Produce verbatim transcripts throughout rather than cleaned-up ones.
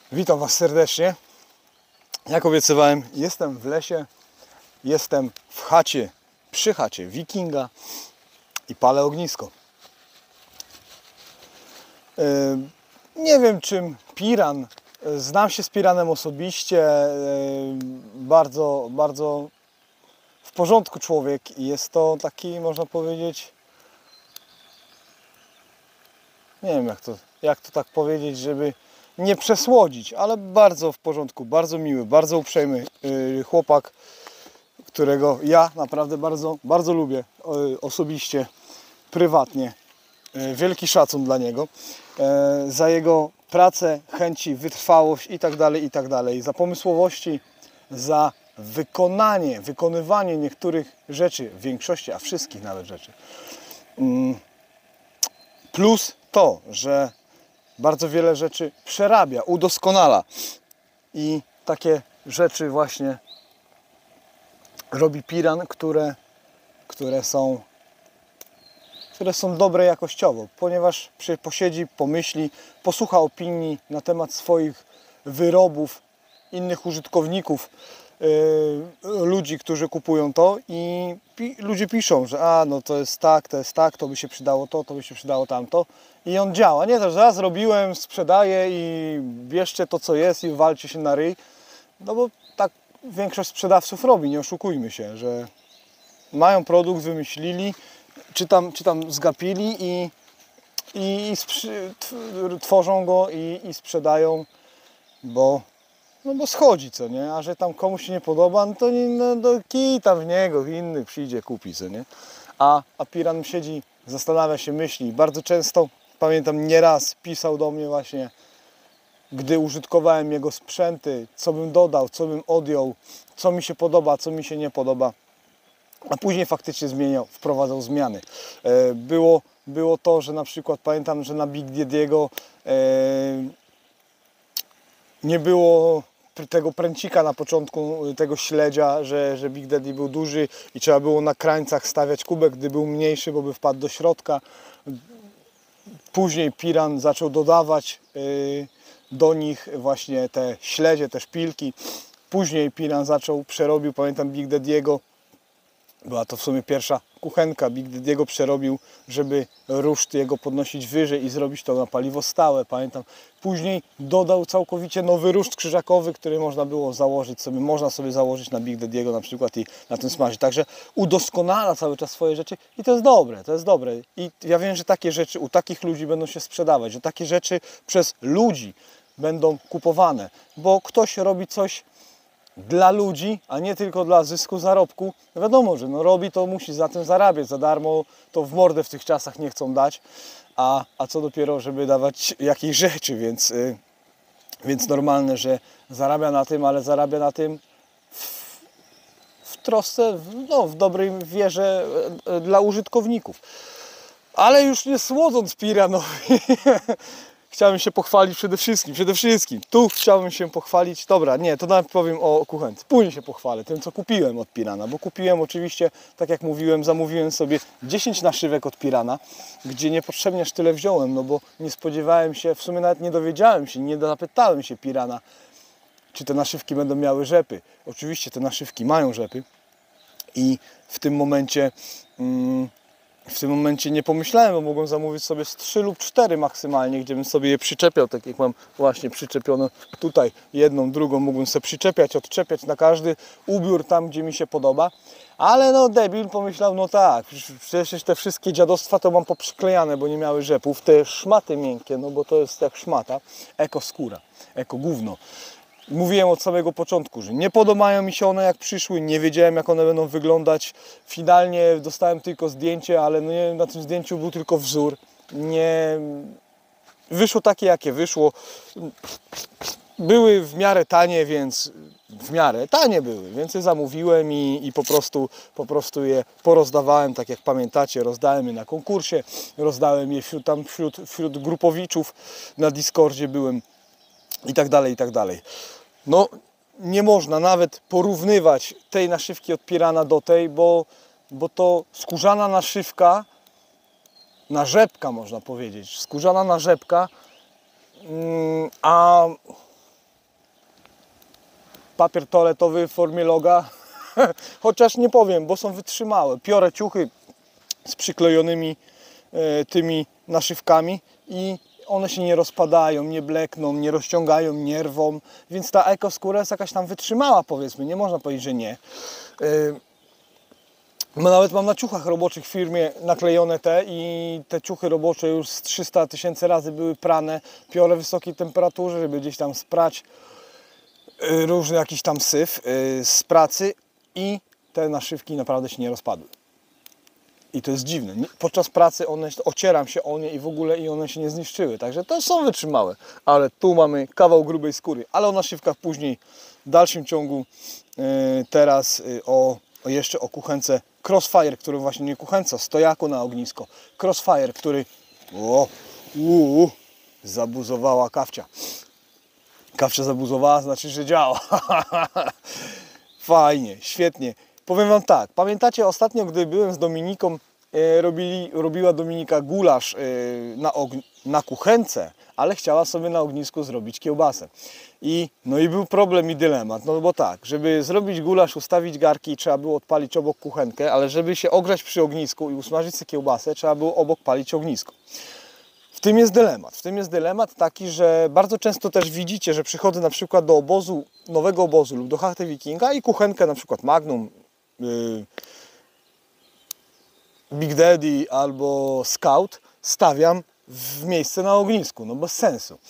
Witam Was serdecznie. Jak obiecywałem, jestem w lesie, jestem w chacie, przy chacie wikinga i palę ognisko. Yy, nie wiem, czym piran. Znam się z piranem osobiście. Yy, bardzo, bardzo w porządku człowiek i jest to taki, można powiedzieć, nie wiem jak to, jak to tak powiedzieć, żeby nie przesłodzić, ale bardzo w porządku, bardzo miły, bardzo uprzejmy yy, chłopak, którego ja naprawdę bardzo, bardzo lubię yy, osobiście, prywatnie. Yy, wielki szacun dla niego, yy, za jego pracę, chęci, wytrwałość i tak dalej, i tak dalej, za pomysłowości, za wykonanie, wykonywanie niektórych rzeczy, w większości, a wszystkich nawet rzeczy. Yy. Plus to, że bardzo wiele rzeczy przerabia, udoskonala i takie rzeczy właśnie robi piran, które, które są które są dobre jakościowo, ponieważ posiedzi, pomyśli, posłucha opinii na temat swoich wyrobów, innych użytkowników, yy, ludzi, którzy kupują to i pi ludzie piszą, że a no to jest tak, to jest tak, to by się przydało to, to by się przydało tamto i on działa. Nie to, że ja zrobiłem, sprzedaję i bierzcie to co jest i walcie się na ryj, no bo tak większość sprzedawców robi, nie oszukujmy się, że mają produkt, wymyślili, czy tam, czy tam zgapili i, i, i tworzą go i, i sprzedają, bo No bo schodzi, co nie? A że tam komuś się nie podoba, no to nie, no, do kij tam w niego, inny przyjdzie, kupi, co nie? A, a piran siedzi, zastanawia się, myśli. Bardzo często, pamiętam, nieraz pisał do mnie właśnie, gdy użytkowałem jego sprzęty, co bym dodał, co bym odjął, co mi się podoba, co mi się nie podoba. A później faktycznie zmieniał, wprowadzał zmiany. E, było, było to, że na przykład pamiętam, że na Big Daddy'ego e, nie było tego pręcika na początku, tego śledzia, że, że Big Daddy był duży i trzeba było na krańcach stawiać kubek, gdy był mniejszy, bo by wpadł do środka. Później piran zaczął dodawać yy, do nich właśnie te śledzie, te szpilki. Później piran zaczął, przerobił, pamiętam Big Daddy'ego, była to w sumie pierwsza kuchenka, Big Daddy'ego przerobił, żeby ruszt jego podnosić wyżej i zrobić to na paliwo stałe, pamiętam. Później dodał całkowicie nowy ruszt krzyżakowy, który można było założyć sobie, można sobie założyć na Big Daddy'ego na przykład i na tym smażyć. Także udoskonala cały czas swoje rzeczy i to jest dobre, to jest dobre. I ja wiem, że takie rzeczy u takich ludzi będą się sprzedawać, że takie rzeczy przez ludzi będą kupowane, bo ktoś robi coś dla ludzi, a nie tylko dla zysku, zarobku. No wiadomo, że no robi to, musi za tym zarabiać, za darmo to w mordę w tych czasach nie chcą dać, a, a co dopiero, żeby dawać jakieś rzeczy, więc, yy, więc normalne, że zarabia na tym, ale zarabia na tym w, w trosce, w, no, w dobrej wierze yy, dla użytkowników. Ale już nie słodząc piranowi, chciałbym się pochwalić przede wszystkim, przede wszystkim, tu chciałbym się pochwalić, dobra, nie, to nawet powiem o kuchence, później się pochwalę tym, co kupiłem od pirana, bo kupiłem oczywiście, tak jak mówiłem, zamówiłem sobie dziesięć naszywek od pirana, gdzie niepotrzebnie aż tyle wziąłem, no bo nie spodziewałem się, w sumie nawet nie dowiedziałem się, nie zapytałem się pirana, czy te naszywki będą miały rzepy. Oczywiście te naszywki mają rzepy i w tym momencie... Mm, W tym momencie nie pomyślałem, bo mogłem zamówić sobie z trzy lub cztery maksymalnie, gdzie bym sobie je przyczepiał, tak jak mam właśnie przyczepione tutaj jedną, drugą, mógłbym sobie przyczepiać, odczepiać na każdy ubiór tam, gdzie mi się podoba. Ale no debil pomyślał, no tak, przecież te wszystkie dziadostwa to mam poprzyklejane, bo nie miały rzepów. Te szmaty miękkie, no bo to jest jak szmata, eko skóra, eko gówno. Mówiłem od samego początku, że nie podobają mi się one jak przyszły, nie wiedziałem jak one będą wyglądać. Finalnie dostałem tylko zdjęcie, ale no nie, na tym zdjęciu był tylko wzór. Nie wyszło takie jakie wyszło. Były w miarę tanie, więc w miarę tanie były, więc je zamówiłem i, i po, prostu, po prostu je porozdawałem, tak jak pamiętacie, rozdałem je na konkursie, rozdałem je wśród, tam wśród, wśród grupowiczów, na Discordzie byłem i tak dalej, i tak dalej. No nie można nawet porównywać tej naszywki od pirana do tej, bo, bo to skórzana naszywka, narzepka można powiedzieć, skórzana narzepka, a papier toaletowy w formie loga, chociaż nie powiem, bo są wytrzymałe. Piorę ciuchy z przyklejonymi e, tymi naszywkami i one się nie rozpadają, nie blekną, nie rozciągają, nie rwą, więc ta ekoskóra jest jakaś tam wytrzymała, powiedzmy, nie można powiedzieć, że nie. E, no nawet mam na ciuchach roboczych w firmie naklejone te i te ciuchy robocze już z trzysta tysięcy razy były prane, piorę wysokiej temperaturze, żeby gdzieś tam sprać e, różny jakiś tam syf e, z pracy i te naszywki naprawdę się nie rozpadły. I to jest dziwne. Podczas pracy one, ocieram się o nie i w ogóle i one się nie zniszczyły. Także to są wytrzymałe. Ale tu mamy kawał grubej skóry. Ale o naszywkach później w dalszym ciągu. Yy, teraz yy, o, o jeszcze o kuchence Crossfire, który właśnie nie kuchence, stojaku na ognisko. Crossfire, który o, uu, zabuzowała kawcia. Kawcia zabuzowała, znaczy, że działa. Fajnie, świetnie. Powiem Wam tak, pamiętacie ostatnio, gdy byłem z Dominiką, e, robili, robiła Dominika gulasz e, na, na kuchence, ale chciała sobie na ognisku zrobić kiełbasę. I, no i był problem i dylemat, no bo tak, żeby zrobić gulasz, ustawić garki, trzeba było odpalić obok kuchenkę, ale żeby się ogrzać przy ognisku i usmażyć sobie kiełbasę, trzeba było obok palić ognisko. W tym jest dylemat. W tym jest dylemat taki, że bardzo często też widzicie, że przychodzę na przykład do obozu, nowego obozu lub do Chachty Wikinga i kuchenkę na przykład Magnum, yy, Big Daddy albo Scout stawiam w miejsce na ognisku. No bez sensu.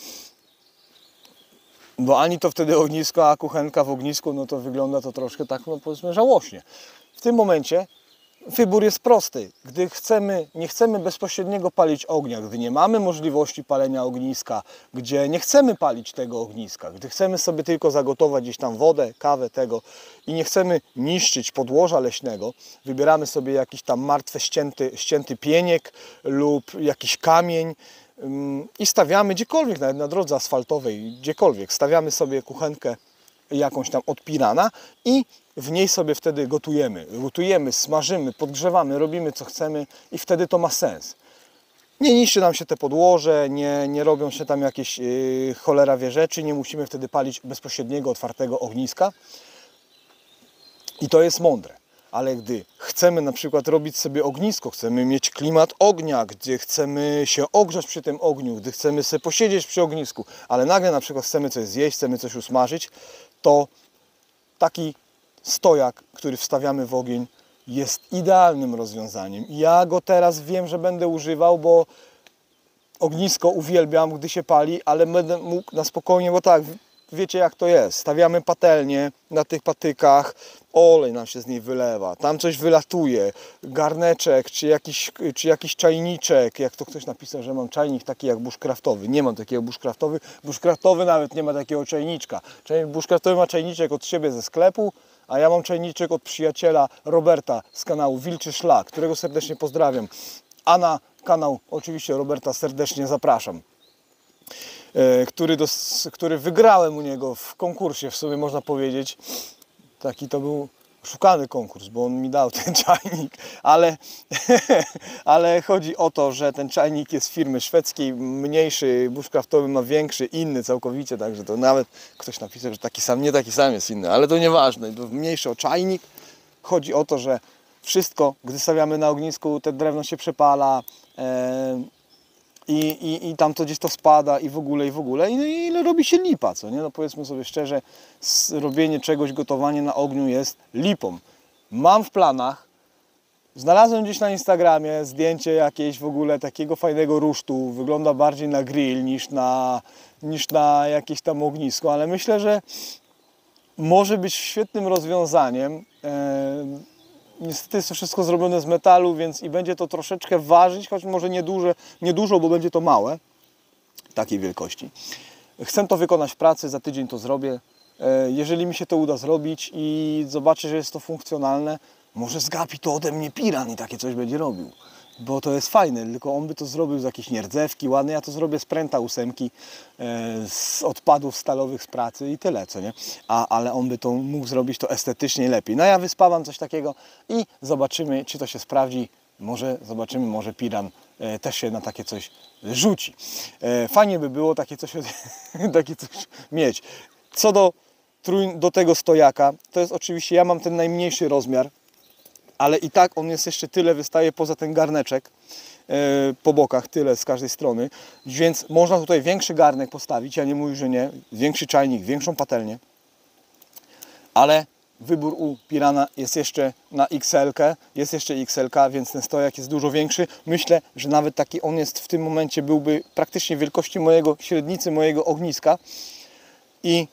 Bo ani to wtedy ognisko, a kuchenka w ognisku, no to wygląda to troszkę tak, no powiedzmy, żałośnie. W tym momencie wybór jest prosty. Gdy chcemy, nie chcemy bezpośredniego palić ognia, gdy nie mamy możliwości palenia ogniska, gdzie nie chcemy palić tego ogniska, gdy chcemy sobie tylko zagotować gdzieś tam wodę, kawę tego i nie chcemy niszczyć podłoża leśnego, wybieramy sobie jakiś tam martwy ścięty, ścięty pieniek lub jakiś kamień i stawiamy gdziekolwiek, nawet na drodze asfaltowej, gdziekolwiek, stawiamy sobie kuchenkę jakąś tam od pirana i w niej sobie wtedy gotujemy. Gotujemy, smażymy, podgrzewamy, robimy co chcemy i wtedy to ma sens. Nie niszczy nam się te podłoże, nie, nie robią się tam jakieś yy, cholera wie rzeczy, nie musimy wtedy palić bezpośredniego, otwartego ogniska. I to jest mądre. Ale gdy chcemy na przykład robić sobie ognisko, chcemy mieć klimat ognia, gdzie chcemy się ogrzać przy tym ogniu, gdy chcemy sobie posiedzieć przy ognisku, ale nagle na przykład chcemy coś zjeść, chcemy coś usmażyć, to taki stojak, który wstawiamy w ogień, jest idealnym rozwiązaniem. Ja go teraz wiem, że będę używał, bo ognisko uwielbiam, gdy się pali, ale będę mógł na spokojnie, bo tak, wiecie jak to jest. Stawiamy patelnię na tych patykach, olej nam się z niej wylewa, tam coś wylatuje, garneczek, czy jakiś, czy jakiś czajniczek, jak to ktoś napisał, że mam czajnik taki jak bushcraftowy. Nie mam takiego bushcraftowy, bushcraftowy nawet nie ma takiego czajniczka. Bushcraftowy ma czajniczek od siebie ze sklepu, a ja mam czajniczek od przyjaciela Roberta z kanału Wilczy Szlak, którego serdecznie pozdrawiam. A na kanał oczywiście Roberta serdecznie zapraszam. Który, dos, który wygrałem u niego w konkursie, w sumie można powiedzieć. Taki to był szukany konkurs, bo on mi dał ten czajnik, ale, ale chodzi o to, że ten czajnik jest z firmy szwedzkiej, mniejszy, bushcraftowy ma większy, inny całkowicie, także to nawet ktoś napisał, że taki sam, nie taki sam jest inny, ale to nieważne, to mniejszy o czajnik. Chodzi o to, że wszystko, gdy stawiamy na ognisku, te drewno się przepala, e, I, i, i tam to gdzieś to spada i w ogóle, i w ogóle. I, i robi się lipa, co nie? No powiedzmy sobie szczerze, robienie czegoś, gotowanie na ogniu jest lipą. Mam w planach, znalazłem gdzieś na Instagramie zdjęcie jakieś w ogóle takiego fajnego rusztu. Wygląda bardziej na grill niż na, niż na jakieś tam ognisko, ale myślę, że może być świetnym rozwiązaniem. E, Niestety jest to wszystko zrobione z metalu, więc i będzie to troszeczkę ważyć, choć może nie, duże, nie dużo, bo będzie to małe, takiej wielkości. Chcę to wykonać w pracy, za tydzień to zrobię. Jeżeli mi się to uda zrobić i zobaczę, że jest to funkcjonalne, może zgapi to ode mnie piran i takie coś będzie robił. Bo to jest fajne, tylko on by to zrobił z jakiejś nierdzewki ładnej, ja to zrobię z pręta ósemki, z odpadów stalowych z pracy i tyle, co nie? A, ale on by to mógł zrobić to estetycznie lepiej. No ja wyspawam coś takiego i zobaczymy, czy to się sprawdzi. Może zobaczymy, może piran e, też się na takie coś rzuci. E, fajnie by było takie coś, takie coś mieć. Co do do tego stojaka. To jest oczywiście, ja mam ten najmniejszy rozmiar, ale i tak on jest jeszcze tyle, wystaje poza ten garneczek yy, po bokach, tyle z każdej strony. Więc można tutaj większy garnek postawić, ja nie mówię, że nie. Większy czajnik, większą patelnię. Ale wybór u Pirana jest jeszcze na X L-kę, jest jeszcze X L-ka, więc ten stojak jest dużo większy. Myślę, że nawet taki on jest w tym momencie, byłby praktycznie wielkości mojego, średnicy mojego ogniska. I,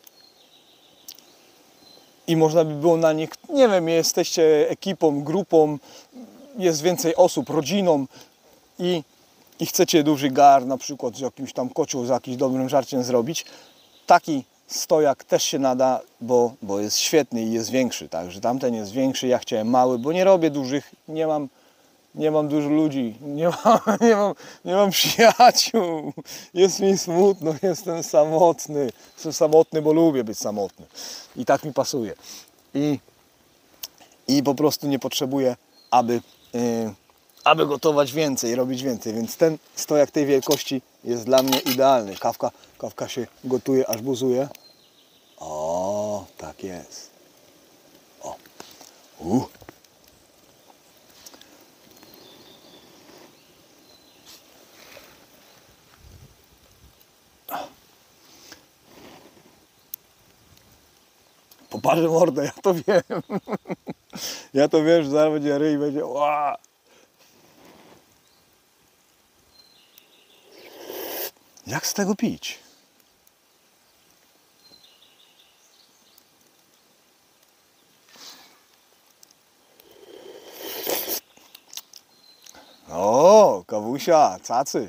i można by było na nich, nie wiem, jesteście ekipą, grupą, jest więcej osób, rodziną i, i chcecie duży gar, na przykład z jakimś tam kocioł, z jakimś dobrym żarciem zrobić. Taki stojak też się nada, bo, bo jest świetny i jest większy, także tamten jest większy, ja chciałem mały, bo nie robię dużych, nie mam, nie mam dużo ludzi, nie mam, nie mam, nie mam przyjaciół, jest mi smutno, jestem samotny, jestem samotny, bo lubię być samotny i tak mi pasuje i, i po prostu nie potrzebuję, aby, yy, aby gotować więcej, robić więcej, więc ten stojak tej wielkości jest dla mnie idealny. Kawka, kawka się gotuje, aż buzuje. O, tak jest. O. Uh. Poparzę mordę, ja to wiem. Ja to wiem, że zaraz będzie ryj, będzie ła. Jak z tego pić? O, kawusia, cacy.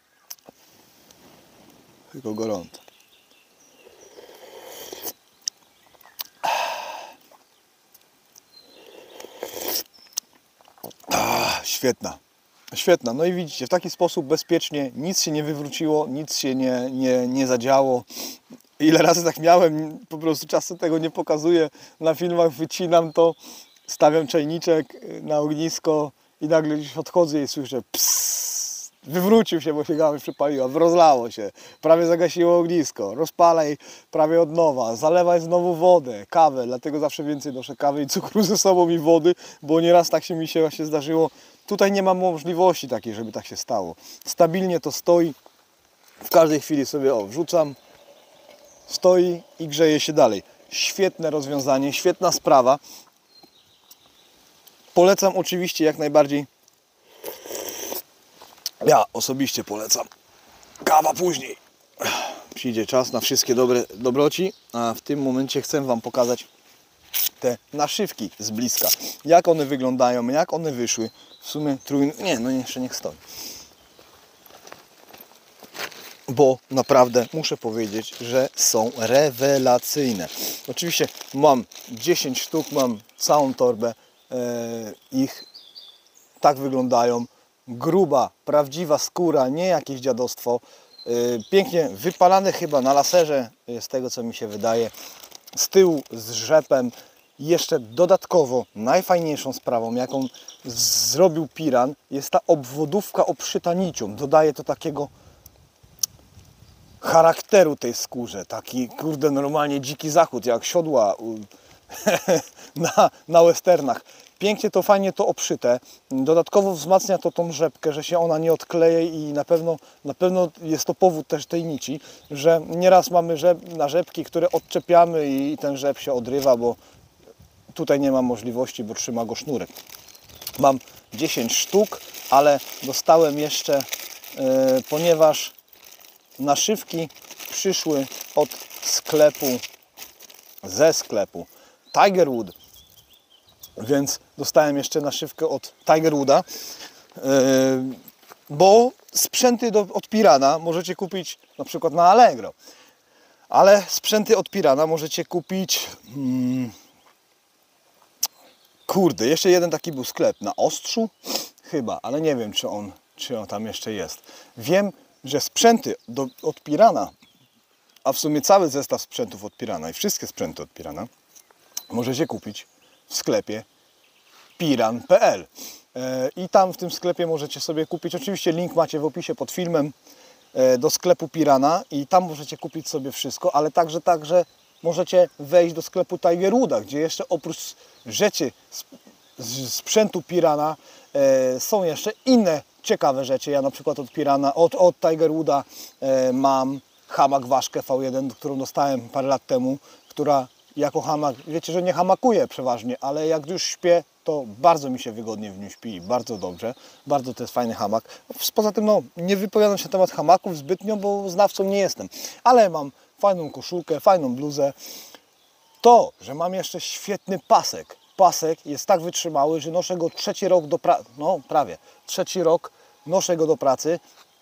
Tylko gorąco. Ah, świetna. Świetna. No i widzicie, w taki sposób bezpiecznie, nic się nie wywróciło, nic się nie, nie, nie zadziało. Ile razy tak miałem, po prostu czasem tego nie pokazuję. Na filmach wycinam to, stawiam czajniczek na ognisko i nagle gdzieś odchodzę i słyszę psss, wywrócił się, bo się gałąź przypaliła, rozlało się, prawie zagasiło ognisko, rozpalaj prawie od nowa, zalewaj znowu wodę, kawę, dlatego zawsze więcej noszę kawy i cukru ze sobą i wody, bo nieraz tak się mi się właśnie zdarzyło. Tutaj nie mam możliwości takiej, żeby tak się stało. Stabilnie to stoi, w każdej chwili sobie o, wrzucam, stoi i grzeje się dalej. Świetne rozwiązanie, świetna sprawa. Polecam oczywiście jak najbardziej. Ja osobiście polecam. Kawa później. Przyjdzie czas na wszystkie dobre dobroci, a w tym momencie chcę Wam pokazać te naszywki z bliska. Jak one wyglądają, jak one wyszły. W sumie trój... Nie, no jeszcze niech stoi. Bo naprawdę muszę powiedzieć, że są rewelacyjne. Oczywiście mam dziesięć sztuk, mam całą torbę e, ich. Tak wyglądają. Gruba, prawdziwa skóra, nie jakieś dziadostwo. E, pięknie wypalane chyba na laserze, z tego co mi się wydaje. Z tyłu z rzepem. Jeszcze dodatkowo najfajniejszą sprawą, jaką zrobił Piran, jest ta obwodówka obszyta nicią. Dodaje to takiego charakteru tej skórze. Taki, kurde, normalnie dziki zachód, jak siodła na, na westernach. Pięknie to, fajnie to obszyte. Dodatkowo wzmacnia to tą rzepkę, że się ona nie odkleje i na pewno, na pewno jest to powód też tej nici, że nieraz mamy rzep, na rzepki, które odczepiamy i ten rzep się odrywa, bo tutaj nie mam możliwości, bo trzyma go sznurek. Mam dziesięć sztuk, ale dostałem jeszcze, yy, ponieważ naszywki przyszły od sklepu, ze sklepu Tigerwood, więc dostałem jeszcze naszywkę od Tigerwooda, yy, bo sprzęty do, od Pirana możecie kupić na przykład na Allegro, ale sprzęty od Pirana możecie kupić hmm, kurde, jeszcze jeden taki był sklep na Ostrzu chyba, ale nie wiem czy on, czy on tam jeszcze jest. Wiem, że sprzęty do, od Pirana, a w sumie cały zestaw sprzętów od Pirana i wszystkie sprzęty od Pirana możecie kupić w sklepie piran kropka p l. I tam w tym sklepie możecie sobie kupić, oczywiście link macie w opisie pod filmem, do sklepu Pirana i tam możecie kupić sobie wszystko, ale także, także możecie wejść do sklepu Tiger Wooda, gdzie jeszcze oprócz rzeczy, sprzętu Pirana e, są jeszcze inne ciekawe rzeczy. Ja na przykład od Pirana, od, od Tiger Wooda e, mam hamak ważkę V jeden, którą dostałem parę lat temu, która jako hamak, wiecie, że nie hamakuje przeważnie, ale jak już śpię, to bardzo mi się wygodnie w nim śpi, bardzo dobrze, bardzo to jest fajny hamak. Poza tym no, nie wypowiadam się na temat hamaków zbytnio, bo znawcą nie jestem, ale mam fajną koszulkę, fajną bluzę. To, że mam jeszcze świetny pasek, pasek jest tak wytrzymały, że noszę go trzeci rok do pracy, no prawie, trzeci rok noszę go do pracy.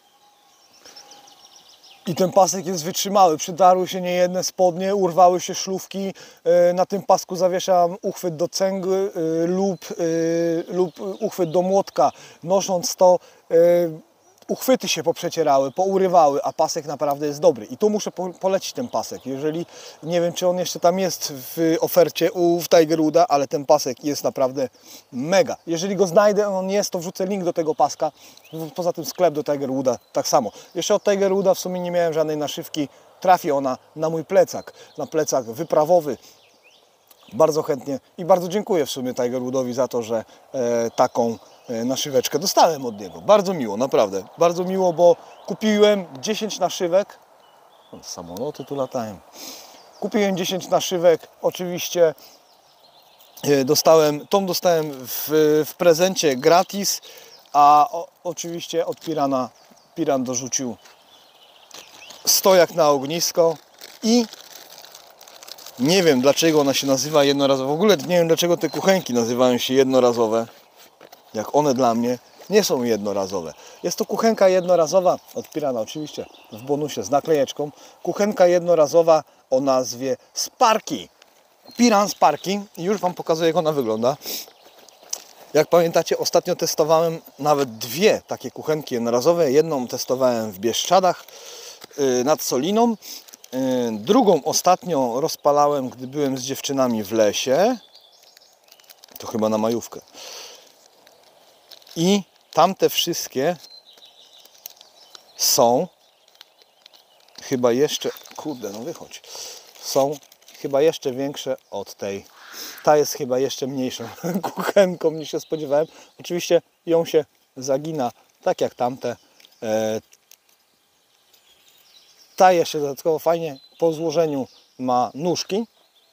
I ten pasek jest wytrzymały, przydarły się niejedne spodnie, urwały się szlufki, na tym pasku zawieszam uchwyt do cegły lub, lub uchwyt do młotka. Nosząc to uchwyty się poprzecierały, pourywały, a pasek naprawdę jest dobry. I tu muszę polecić ten pasek. Jeżeli, nie wiem czy on jeszcze tam jest w ofercie u w Tiger Wooda, ale ten pasek jest naprawdę mega. Jeżeli go znajdę, on jest, to wrzucę link do tego paska. Poza tym sklep do Tiger Wooda tak samo. Jeszcze od Tiger Wooda w sumie nie miałem żadnej naszywki. Trafi ona na mój plecak, na plecak wyprawowy. Bardzo chętnie i bardzo dziękuję w sumie Tiger Woodowi za to, że e, taką naszyweczkę dostałem od niego. Bardzo miło, naprawdę. Bardzo miło, bo kupiłem dziesięć naszywek. O, samoloty tu latają. Kupiłem dziesięć naszywek. Oczywiście dostałem, tą dostałem w, w prezencie gratis, a o, oczywiście od Pirana Piran dorzucił stojak na ognisko i nie wiem dlaczego ona się nazywa jednorazowa. W ogóle nie wiem dlaczego te kuchenki nazywają się jednorazowe. Jak one dla mnie nie są jednorazowe. Jest to kuchenka jednorazowa od Pirana, oczywiście w bonusie z naklejeczką. Kuchenka jednorazowa o nazwie Sparky. Piran Sparky. I już Wam pokazuję, jak ona wygląda. Jak pamiętacie, ostatnio testowałem nawet dwie takie kuchenki jednorazowe. Jedną testowałem w Bieszczadach yy, nad Soliną. Yy, drugą ostatnio rozpalałem, gdy byłem z dziewczynami w lesie. To chyba na majówkę. I tamte wszystkie są chyba jeszcze, kurde no wychodź, są chyba jeszcze większe od tej. Ta jest chyba jeszcze mniejszą kuchenką niż się spodziewałem. Oczywiście ją się zagina tak jak tamte. Ta jeszcze dodatkowo fajnie po złożeniu ma nóżki,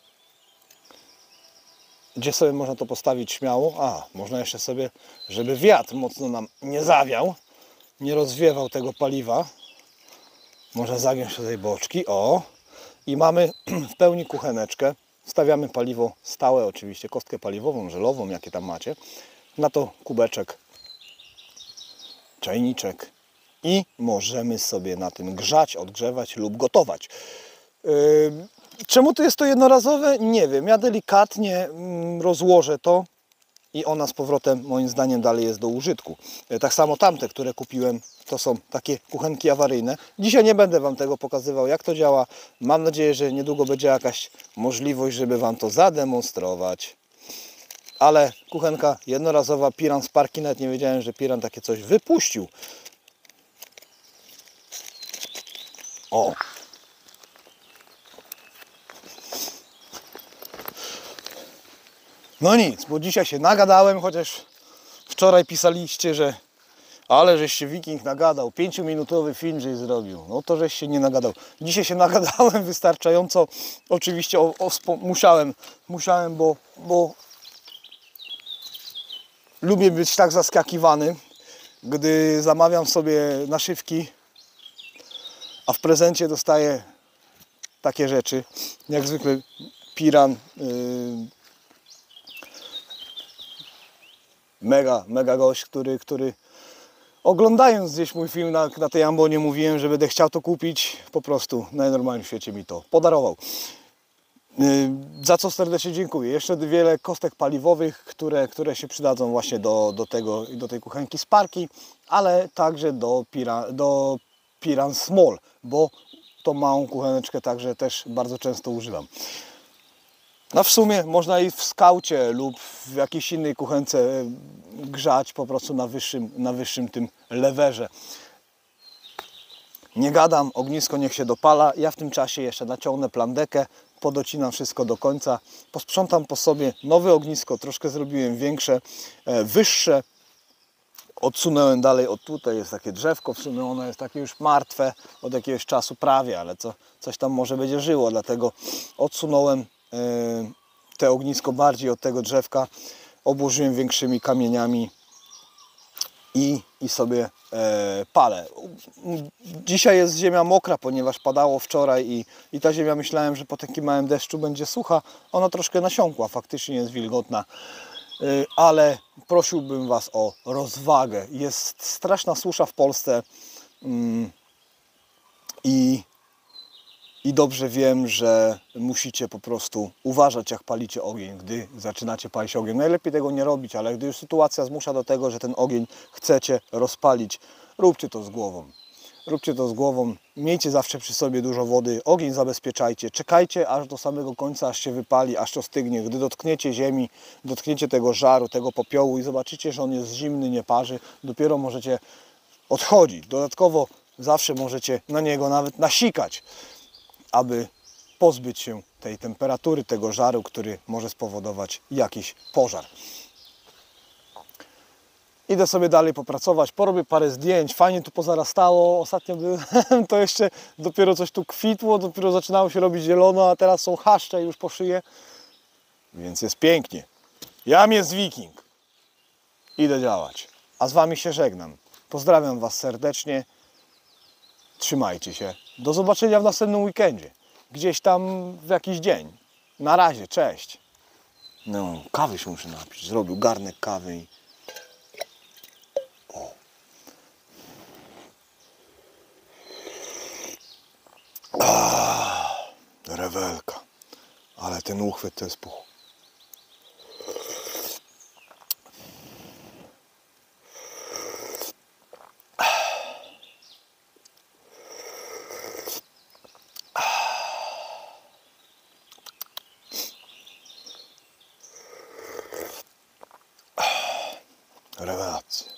gdzie sobie można to postawić śmiało. A, można jeszcze sobie, żeby wiatr mocno nam nie zawiał, nie rozwiewał tego paliwa, można zagiąć tutaj boczki. O! I mamy w pełni kucheneczkę. Wstawiamy paliwo stałe, oczywiście, kostkę paliwową, żelową, jakie tam macie. Na to kubeczek, czajniczek i możemy sobie na tym grzać, odgrzewać lub gotować. Yy, Czemu to jest to jednorazowe? Nie wiem. Ja delikatnie rozłożę to i ona z powrotem moim zdaniem dalej jest do użytku. Tak samo tamte, które kupiłem, to są takie kuchenki awaryjne. Dzisiaj nie będę Wam tego pokazywał, jak to działa. Mam nadzieję, że niedługo będzie jakaś możliwość, żeby Wam to zademonstrować. Ale kuchenka jednorazowa, Piran Sparky, nawet nie wiedziałem, że Piran takie coś wypuścił. O! No nic, bo dzisiaj się nagadałem, chociaż wczoraj pisaliście, że ale żeś się Wiking nagadał, pięciominutowy film żeś zrobił. No to żeś się nie nagadał. Dzisiaj się nagadałem wystarczająco. Oczywiście o, o, musiałem, musiałem, bo, bo lubię być tak zaskakiwany, gdy zamawiam sobie naszywki, a w prezencie dostaję takie rzeczy. Jak zwykle Piran. Yy, Mega, mega gość, który, który oglądając gdzieś mój film na, na tej ambonie mówiłem, że będę chciał to kupić. Po prostu najnormalniej w świecie mi to podarował. Yy, za co serdecznie dziękuję. Jeszcze wiele kostek paliwowych, które, które się przydadzą właśnie do, do, tego, do tej kuchenki Sparky, ale także do, Pira, do Piran Small, bo tą małą kucheneczkę także też bardzo często używam. No w sumie można i w skaucie lub w jakiejś innej kuchence grzać po prostu na wyższym, na wyższym tym lewerze. Nie gadam, ognisko niech się dopala. Ja w tym czasie jeszcze naciągnę plandekę, podocinam wszystko do końca, posprzątam po sobie nowe ognisko, troszkę zrobiłem większe, wyższe. Odsunąłem dalej, od tutaj jest takie drzewko, w sumie ono jest takie już martwe od jakiegoś czasu prawie, ale co, coś tam może będzie żyło, dlatego odsunąłem te ognisko bardziej od tego drzewka, obłożyłem większymi kamieniami i, i sobie e, palę. Dzisiaj jest ziemia mokra, ponieważ padało wczoraj i, i ta ziemia, myślałem, że po takim małym deszczu będzie sucha. Ona troszkę nasiąkła, faktycznie jest wilgotna, e, ale prosiłbym Was o rozwagę. Jest straszna susza w Polsce mm, i I dobrze wiem, że musicie po prostu uważać, jak palicie ogień, gdy zaczynacie palić ogień. Najlepiej tego nie robić, ale gdy już sytuacja zmusza do tego, że ten ogień chcecie rozpalić, róbcie to z głową. Róbcie to z głową, miejcie zawsze przy sobie dużo wody, ogień zabezpieczajcie, czekajcie aż do samego końca, aż się wypali, aż to stygnie. Gdy dotkniecie ziemi, dotkniecie tego żaru, tego popiołu i zobaczycie, że on jest zimny, nie parzy, dopiero możecie odchodzić. Dodatkowo zawsze możecie na niego nawet nasikać, aby pozbyć się tej temperatury, tego żaru, który może spowodować jakiś pożar. Idę sobie dalej popracować, porobię parę zdjęć, fajnie tu pozarastało, ostatnio byłem, to jeszcze dopiero coś tu kwitło, dopiero zaczynało się robić zielono, a teraz są chaszcze już po szyję, więc jest pięknie. Jam jest Wiking. Idę działać, a z Wami się żegnam. Pozdrawiam Was serdecznie. Trzymajcie się. Do zobaczenia w następnym weekendzie. Gdzieś tam w jakiś dzień. Na razie, cześć. No, kawy się muszę napić. Zrobił garnek kawy i... O. Ah, rewelka. Ale ten uchwyt to jest puch. Rewelacja.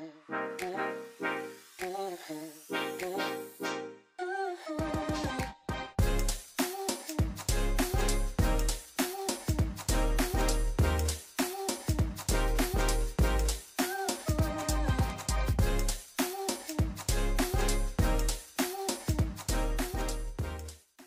Mhm.